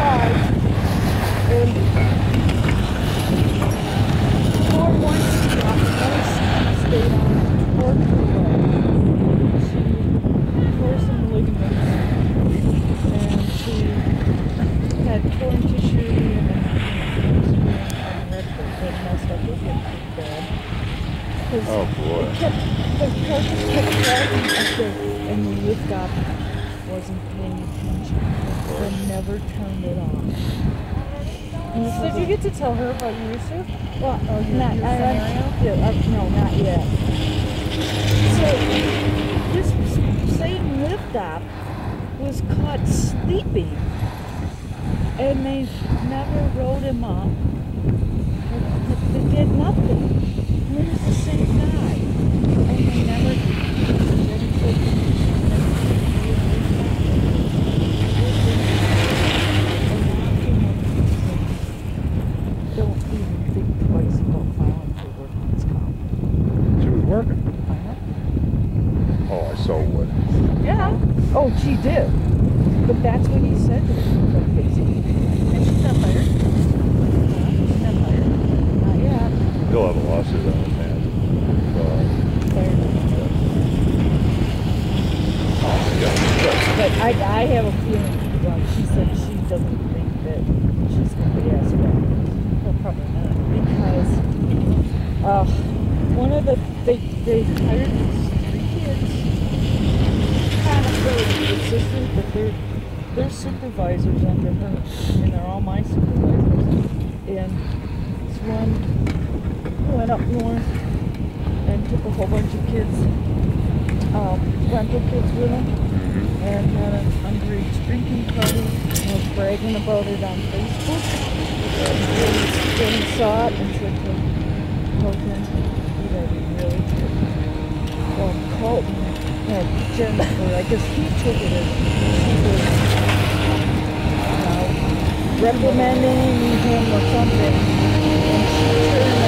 died. And poor one got stayed on toward her leg. She tore some ligaments, and she had torn tissue and red messed up with it pretty bad. Oh boy. The carcass kept dragging up there, and the lift up wasn't paying attention. They never turned it on. So did you get to tell her about Yusuf? Well, your scenario? No, not yet. So this same lift up was caught sleeping, and they never rode him up. They did nothing. And it was the same guy, and they never. Don't even think twice about filing for workman's comp. She was working. Uh-huh. Oh, I so would. Yeah. Oh, she did. But that's what he said to her. Basically. And she's not fired. She's not fired. Not yet. He'll have a lawsuit on his hands. But I have a feeling, she said she doesn't think that she's going to be asked back. Well, probably not. Because one of they hired these 3 kids, kind of really good sisters, but they're supervisors under her, and they're all my supervisors. And this one went up north and took a whole bunch of kids, rental kids with them, and had an underage drinking party, and was bragging about it on Facebook. Then he saw it and said to Colton, you gotta be really careful. Well, Colton had Jennifer, I guess he took it as she was reprimanding him or something, and she turned